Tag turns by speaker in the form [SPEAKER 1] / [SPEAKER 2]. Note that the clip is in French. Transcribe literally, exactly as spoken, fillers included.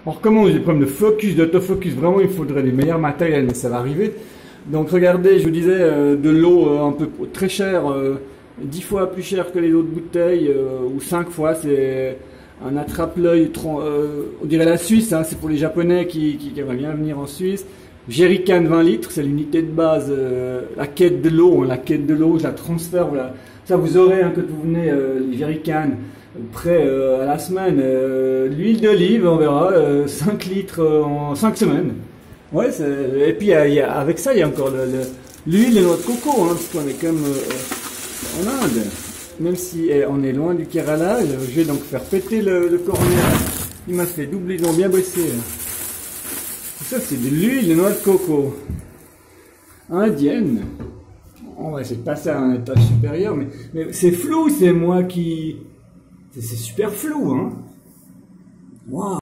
[SPEAKER 1] On recommence des problèmes de focus, d'autofocus. Vraiment, il faudrait les meilleurs matériels, mais ça va arriver. Donc regardez, je vous disais, euh, de l'eau euh, un peu très chère, euh, dix fois plus cher que les autres bouteilles, euh, ou cinq fois. C'est un attrape-l'œil, euh, on dirait la Suisse, hein, c'est pour les Japonais qui, qui, qui aimeraient bien venir en Suisse. Jerrycan vingt litres, c'est l'unité de base, euh, la quête de l'eau, hein, la quête de l'eau, je la transfère, voilà. Ça vous aurez, hein, quand vous venez, euh, les Jerrycan, prêt euh, à la semaine. Euh, l'huile d'olive, on verra, euh, cinq litres euh, en cinq semaines. Ouais, et puis y a, avec ça, il y a encore l'huile et noix de coco, hein, parce qu'on est quand même euh, en Inde. Même si eh, on est loin du Kerala, je vais donc faire péter le, le cornet. Il m'a fait doubler, ils ont bien bossé. Ça, c'est de l'huile de noix de coco indienne. On va essayer de passer à un étage supérieur, mais, mais c'est flou, c'est moi qui... C'est super flou, hein. Wow.